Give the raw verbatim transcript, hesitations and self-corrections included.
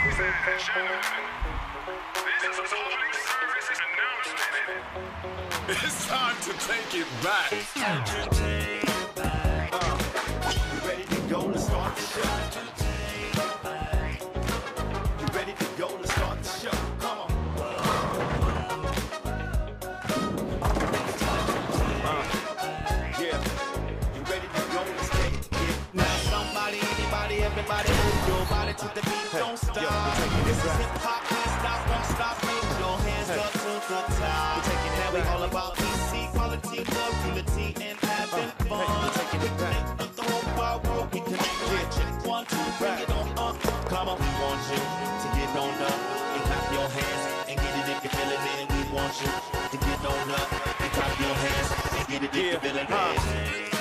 It's time to take it back. Uh, you ready to go? Let's start the show. You ready to go? Let's start the show. Come on. Uh, yeah. You ready to go? Let's take it. Now somebody, anybody, everybody, move your body to the beat. Don't stop. Yo, this is hip hop. Can't stop, won't stop. Raise your hands up to the top. Now we all about P C quality, love, unity, and having fun. We connect up the whole wide world. We connect. Yeah, check one, two, bring it on up. Come on, we want you to get on up and clap your hands and get it if you're feeling it. We want you to get on up and clap your hands and get it if you're feeling it.